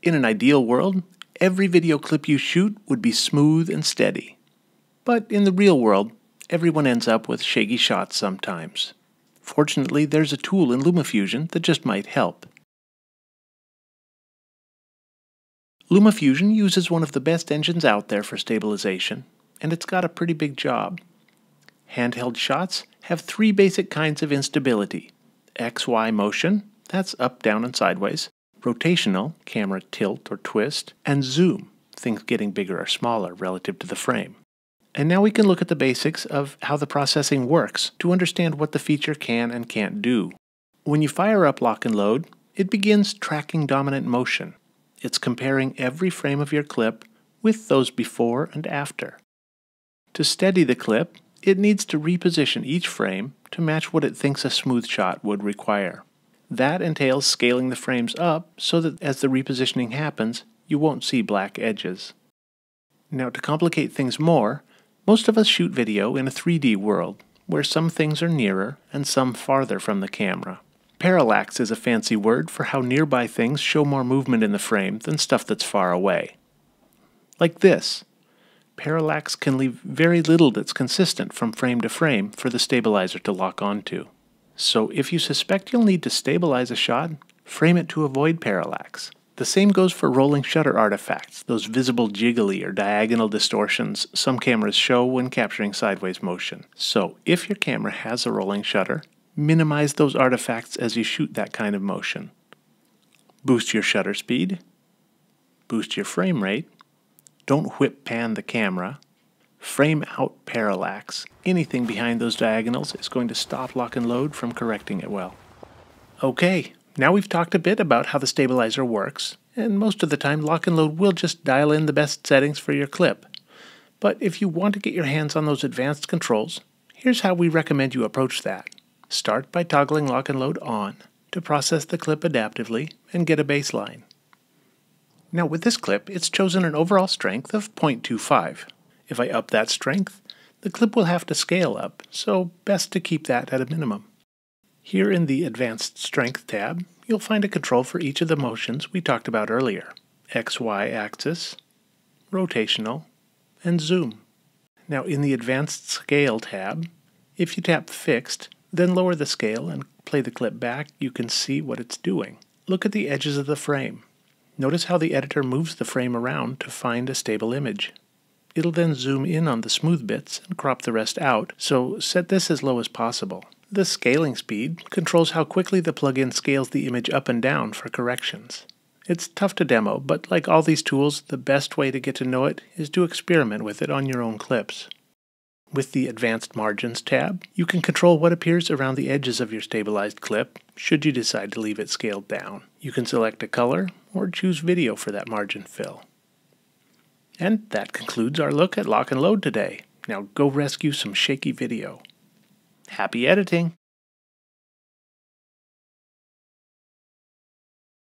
In an ideal world, every video clip you shoot would be smooth and steady. But in the real world, everyone ends up with shaky shots sometimes. Fortunately, there's a tool in LumaFusion that just might help. LumaFusion uses one of the best engines out there for stabilization, and it's got a pretty big job. Handheld shots have three basic kinds of instability: XY motion, that's up, down, and sideways; rotational, camera tilt or twist; and zoom, things getting bigger or smaller relative to the frame. And now we can look at the basics of how the processing works to understand what the feature can and can't do. When you fire up Lock&Load, it begins tracking dominant motion. It's comparing every frame of your clip with those before and after. To steady the clip, it needs to reposition each frame to match what it thinks a smooth shot would require. That entails scaling the frames up so that as the repositioning happens, you won't see black edges. Now, to complicate things more, most of us shoot video in a 3D world, where some things are nearer and some farther from the camera. Parallax is a fancy word for how nearby things show more movement in the frame than stuff that's far away. Like this. Parallax can leave very little that's consistent from frame to frame for the stabilizer to lock onto. So if you suspect you'll need to stabilize a shot, frame it to avoid parallax. The same goes for rolling shutter artifacts, those visible jiggly or diagonal distortions some cameras show when capturing sideways motion. So if your camera has a rolling shutter, minimize those artifacts as you shoot that kind of motion. Boost your shutter speed. Boost your frame rate. Don't whip pan the camera. Frame out parallax. Anything behind those diagonals is going to stop Lock&Load from correcting it well. Okay, now we've talked a bit about how the stabilizer works, and most of the time Lock&Load will just dial in the best settings for your clip. But if you want to get your hands on those advanced controls, here's how we recommend you approach that. Start by toggling Lock&Load on to process the clip adaptively and get a baseline. Now with this clip, it's chosen an overall strength of 0.25. If I up that strength, the clip will have to scale up, so best to keep that at a minimum. Here in the Advanced Strength tab, you'll find a control for each of the motions we talked about earlier: XY axis, rotational, and zoom. Now in the Advanced Scale tab, if you tap Fixed, then lower the scale and play the clip back, you can see what it's doing. Look at the edges of the frame. Notice how the editor moves the frame around to find a stable image. It'll then zoom in on the smooth bits and crop the rest out, so set this as low as possible. The scaling speed controls how quickly the plugin scales the image up and down for corrections. It's tough to demo, but like all these tools, the best way to get to know it is to experiment with it on your own clips. With the Advanced Margins tab, you can control what appears around the edges of your stabilized clip, should you decide to leave it scaled down. You can select a color, or choose video for that margin fill. And that concludes our look at Lock&Load today. Now go rescue some shaky video. Happy editing!